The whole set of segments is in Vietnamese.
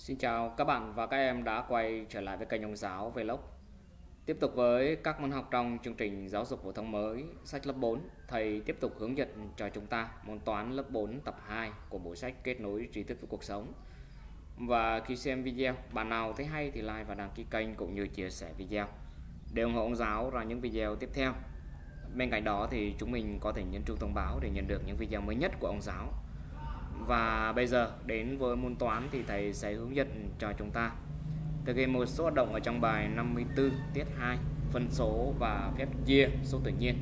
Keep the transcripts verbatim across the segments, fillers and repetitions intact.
Xin chào các bạn và các em đã quay trở lại với kênh Ông Giáo Vlog. Tiếp tục với các môn học trong chương trình giáo dục phổ thông mới sách lớp bốn, thầy tiếp tục hướng dẫn cho chúng ta môn toán lớp bốn tập hai của bộ sách Kết nối tri thức với cuộc sống. Và khi xem video, bạn nào thấy hay thì like và đăng ký kênh cũng như chia sẻ video để ủng hộ ông giáo ra những video tiếp theo. Bên cạnh đó thì chúng mình có thể nhấn chuông thông báo để nhận được những video mới nhất của ông giáo. Và bây giờ đến với môn toán thì thầy sẽ hướng dẫn cho chúng ta thực hiện một số hoạt động ở trong bài năm mươi tư tiết hai, phân số và phép chia số tự nhiên.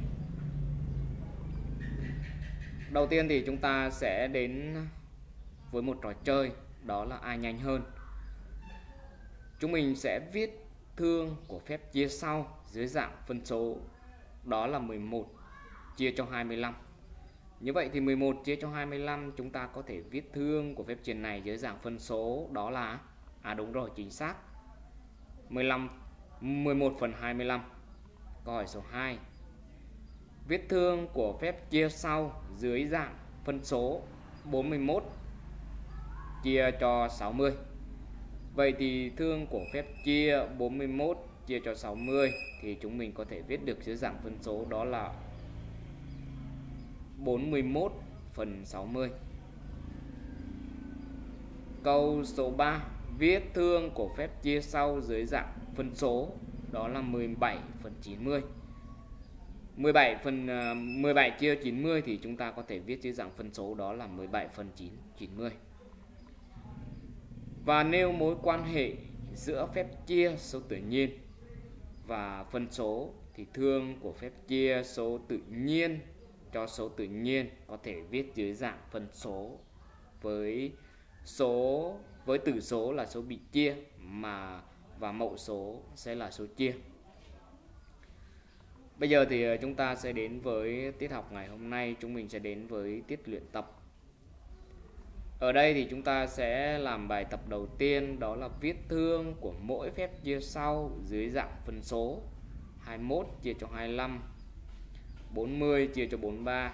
Đầu tiên thì chúng ta sẽ đến với một trò chơi, đó là ai nhanh hơn. Chúng mình sẽ viết thương của phép chia sau dưới dạng phân số, đó là mười một chia cho hai mươi lăm. Như vậy thì mười một chia cho hai mươi lăm, chúng ta có thể viết thương của phép chia này dưới dạng phân số, đó là à đúng rồi, chính xác, mười lăm mười một phần hai mươi lăm. Câu hỏi số hai. Viết thương của phép chia sau dưới dạng phân số bốn mươi mốt chia cho sáu mươi. Vậy thì thương của phép chia bốn mươi mốt chia cho sáu mươi thì chúng mình có thể viết được dưới dạng phân số, đó là bốn mươi mốt phần sáu mươi. Câu số ba. Viết thương của phép chia sau dưới dạng phân số, đó là mười bảy phần chín mươi. mười bảy phần mười bảy chia chín mươi thì chúng ta có thể viết dưới dạng phân số, đó là mười bảy phần chín, chín mươi. Và nêu mối quan hệ giữa phép chia số tự nhiên và phân số thì thương của phép chia số tự nhiên cho số tự nhiên có thể viết dưới dạng phân số với số với tử số là số bị chia mà và mẫu số sẽ là số chia. Bây giờ thì chúng ta sẽ đến với tiết học ngày hôm nay, chúng mình sẽ đến với tiết luyện tập. Ở đây thì chúng ta sẽ làm bài tập đầu tiên, đó là viết thương của mỗi phép chia sau dưới dạng phân số. hai mươi mốt chia cho hai mươi lăm, bốn mươi chia cho bốn mươi ba,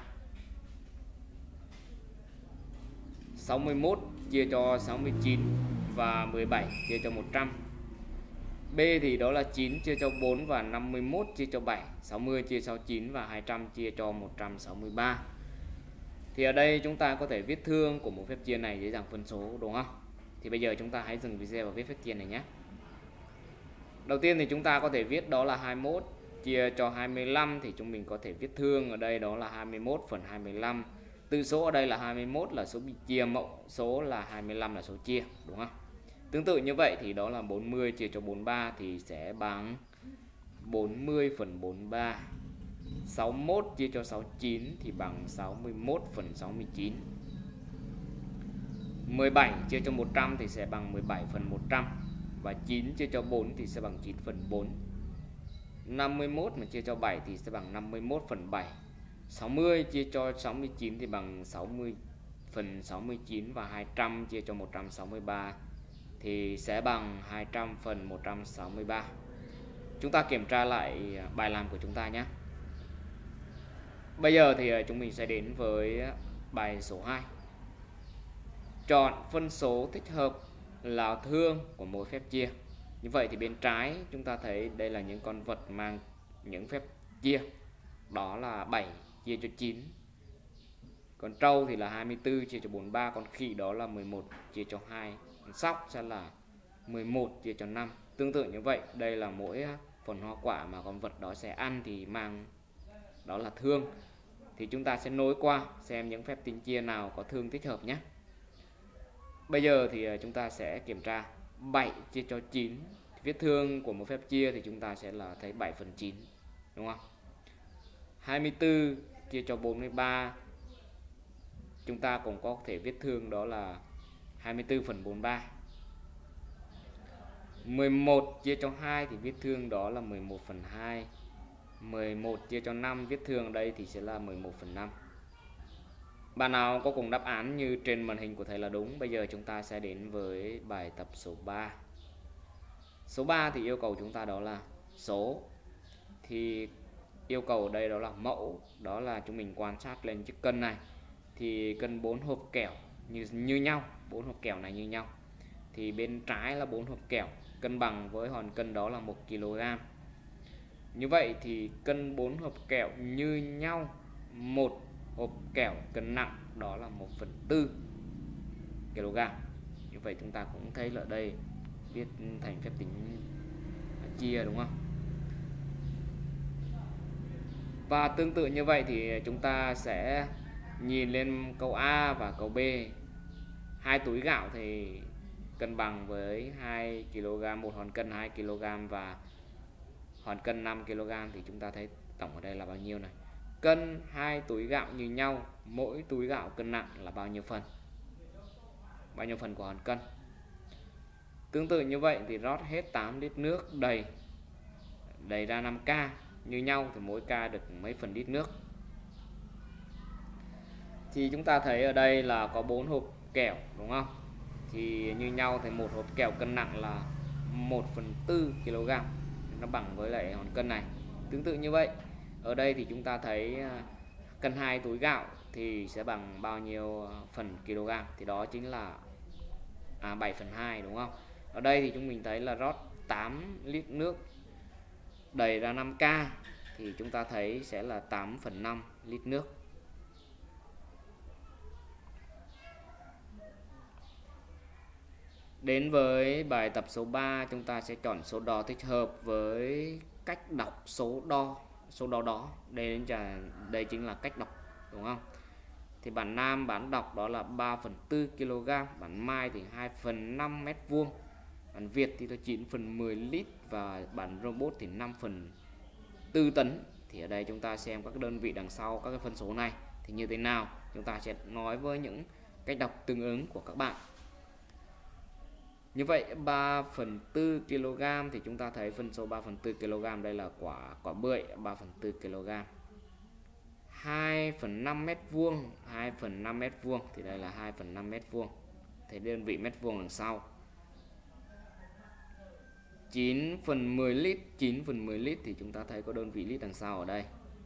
sáu mươi mốt chia cho sáu mươi chín và mười bảy chia cho một trăm. B thì đó là chín chia cho bốn và năm mươi mốt chia cho bảy, sáu mươi chia cho chín và hai trăm chia cho một trăm sáu mươi ba. Thì ở đây chúng ta có thể viết thương của một phép chia này dưới dạng phân số, đúng không? Thì bây giờ chúng ta hãy dừng video và viết phép chia này nhé. Đầu tiên thì chúng ta có thể viết đó là hai mươi mốt chia cho hai mươi lăm, thì chúng mình có thể viết thương ở đây đó là hai mươi mốt phần hai mươi lăm. Tự số ở đây là hai mươi mốt là số bị chia, mẫu số là hai mươi lăm là số chia, đúng không? Tương tự như vậy thì đó là bốn mươi chia cho bốn mươi ba thì sẽ bằng bốn mươi phần bốn mươi ba. sáu mươi mốt chia cho sáu mươi chín thì bằng sáu mươi mốt phần sáu mươi chín. mười bảy chia cho một trăm thì sẽ bằng mười bảy phần một trăm. Và chín chia cho bốn thì sẽ bằng chín phần bốn. năm mươi mốt mà chia cho bảy thì sẽ bằng năm mươi mốt phần bảy. sáu mươi chia cho sáu mươi chín thì bằng sáu mươi phần sáu mươi chín. Và hai trăm chia cho một trăm sáu mươi ba thì sẽ bằng hai trăm phần một trăm sáu mươi ba. Chúng ta kiểm tra lại bài làm của chúng ta nhé. Bây giờ thì chúng mình sẽ đến với bài số hai. Chọn phân số thích hợp là thương của mỗi phép chia. Như vậy thì bên trái chúng ta thấy đây là những con vật mang những phép chia, đó là bảy chia cho chín, con trâu thì là hai mươi tư chia cho bốn mươi ba, con khỉ đó là mười một chia cho hai, con sóc sẽ là mười một chia cho năm. Tương tự như vậy, đây là mỗi phần hoa quả mà con vật đó sẽ ăn thì mang đó là thương. Thì chúng ta sẽ nối qua xem những phép tính chia nào có thương thích hợp nhé. Bây giờ thì chúng ta sẽ kiểm tra bảy chia cho chín. Viết thương của một phép chia thì chúng ta sẽ là thấy bảy phần chín, đúng không? hai mươi tư chia cho bốn mươi ba, chúng ta cũng có thể viết thương đó là hai mươi tư phần bốn mươi ba. mười một chia cho hai thì viết thương đó là mười một phần hai. mười một chia cho năm viết thương ở đây thì sẽ là mười một phần năm. Bạn nào có cùng đáp án như trên màn hình của thầy là đúng. Bây giờ chúng ta sẽ đến với bài tập số ba. Số ba thì yêu cầu chúng ta đó là số. Thì yêu cầu ở đây đó là mẫu, đó là chúng mình quan sát lên chiếc cân này. Thì cân bốn hộp kẹo như như nhau, bốn hộp kẹo này như nhau. thì bên trái là bốn hộp kẹo cân bằng với hòn cân đó là một ki lô gam. Như vậy thì cân bốn hộp kẹo như nhau, một hộp kẹo cân nặng đó là một phần tư ki lô gam. Như vậy chúng ta cũng thấy là đây viết thành phép tính chia, đúng không? Và tương tự như vậy thì chúng ta sẽ nhìn lên câu A và câu B. Hai túi gạo thì cân bằng với hai ki lô gam, một hòn cân hai ki lô gam và hòn cân năm ki lô gam, thì chúng ta thấy tổng ở đây là bao nhiêu này? Cân hai túi gạo như nhau, mỗi túi gạo cân nặng là bao nhiêu phần? Bao nhiêu phần của hòn cân? Tương tự như vậy thì rót hết tám lít nước đầy đầy ra năm ca như nhau thì mỗi ca được mấy phần lít nước? Thì chúng ta thấy ở đây là có bốn hộp kẹo, đúng không? Thì như nhau thì một hộp kẹo cân nặng là một phần tư ki lô gam, nó bằng với lại hòn cân này. Tương tự như vậy, ở đây thì chúng ta thấy cân hai túi gạo thì sẽ bằng bao nhiêu phần kg, thì đó chính là à, bảy phần hai, đúng không? Ở đây thì chúng mình thấy là rót tám lít nước đầy ra năm ca thì chúng ta thấy sẽ là tám phần năm lít nước. Đến với bài tập số ba, chúng ta sẽ chọn số đo thích hợp với cách đọc số đo số đo đó. Đây là đây chính là cách đọc, đúng không? Thì bản Nam bản đọc đó là ba phần tư ki lô gam, bản Mai thì hai phần năm mét vuông, bản Việt thì là chín phần mười lít và bản Robot thì năm phần tư tấn. Thì ở đây chúng ta xem các đơn vị đằng sau các cái phân số này thì như thế nào, chúng ta sẽ nói với những cách đọc tương ứng của các bạn. Như vậy ba phần tư ki lô gam thì chúng ta thấy phân số ba phần tư ki lô gam đây là quả quả bưởi ba phần tư ki lô gam. hai phần năm mét vuông, hai phần năm mét vuông thì đây là hai phần năm mét vuông. Thế đơn vị mét vuông đằng sau. chín phần mười lít, chín phần mười lít thì chúng ta thấy có đơn vị lít đằng sau ở đây.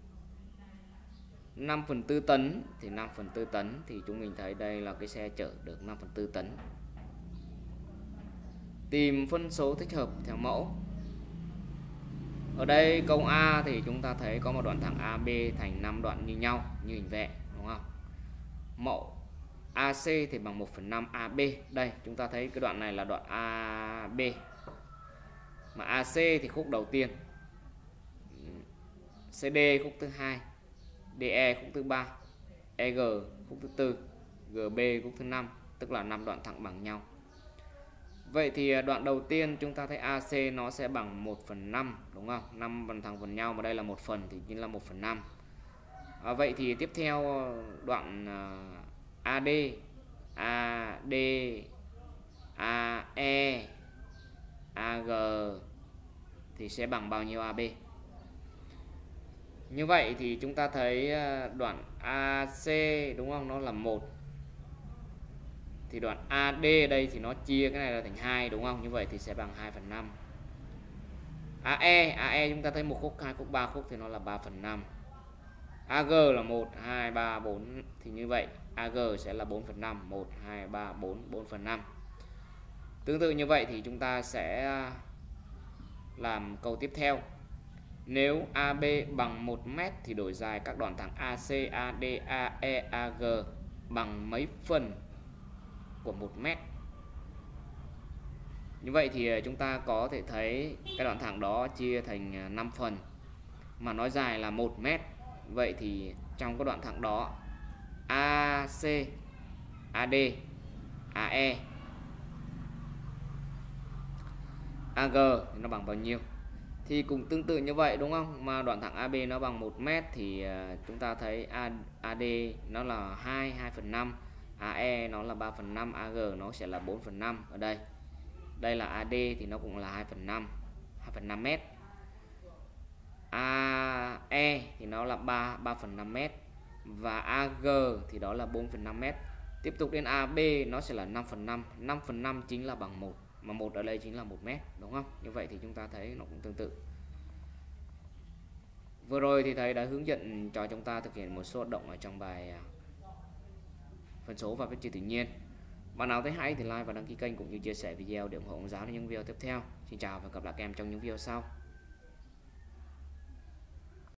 năm phần tư tấn thì năm phần tư tấn thì chúng mình thấy đây là cái xe chở được năm phần tư tấn. Tìm phân số thích hợp theo mẫu. Ở đây câu A thì chúng ta thấy có một đoạn thẳng a bê thành năm đoạn như nhau như hình vẽ, đúng không? Mẫu a xê thì bằng một phần năm a bê. Đây chúng ta thấy cái đoạn này là đoạn a bê. Mà a xê thì khúc đầu tiên, xê đê khúc thứ hai, đê e khúc thứ ba, e giê khúc thứ tư, giê bê khúc thứ năm, tức là năm đoạn thẳng bằng nhau. Vậy thì đoạn đầu tiên chúng ta thấy a xê nó sẽ bằng một phần năm, đúng không? năm bằng thẳng phần nhau mà đây là một phần thì chính là một phần năm. À, vậy thì tiếp theo đoạn uh, a đê, a đê, a e, a giê thì sẽ bằng bao nhiêu a bê? Như vậy thì chúng ta thấy đoạn a xê, đúng không? Nó là một. Thì đoạn a đê đây thì nó chia cái này là thành hai, đúng không? Như vậy thì sẽ bằng hai phần năm. a e, a e chúng ta thấy một khúc, hai khúc, ba khúc thì nó là ba phần năm. a giê là một, hai, ba, bốn thì như vậy a giê sẽ là bốn phần năm, một, hai, ba, bốn, bốn phần năm. Tương tự như vậy thì chúng ta sẽ làm câu tiếp theo. Nếu a bê bằng một mét thì đổi dài các đoạn thẳng a xê, a đê, a e, a giê bằng mấy phần của một mét? Như vậy thì chúng ta có thể thấy cái đoạn thẳng đó chia thành năm phần mà nó dài là một mét. Vậy thì trong cái đoạn thẳng đó a xê, a đê, a e, a giê nó bằng bao nhiêu? Thì cũng tương tự như vậy, đúng không? Mà đoạn thẳng a bê nó bằng một mét thì chúng ta thấy a đê nó là hai, hai phần năm, a e nó là ba phần năm, a giê nó sẽ là bốn phần năm ở đây. Đây là a đê thì nó cũng là hai phần năm, hai phần năm mét. a e thì nó là ba, ba phần năm mét và a giê thì đó là bốn phần năm mét. Tiếp tục đến a bê nó sẽ là năm phần năm, năm phần năm chính là bằng một, mà một ở đây chính là một mét, đúng không? Như vậy thì chúng ta thấy nó cũng tương tự. Vừa rồi thì thầy đã hướng dẫn cho chúng ta thực hiện một số hoạt động ở trong bài phân số và phép chia tự nhiên. Bạn nào thấy hay thì like và đăng ký kênh cũng như chia sẻ video để ủng hộ ông Giáo trong những video tiếp theo. Xin chào và gặp lại các em trong những video sau.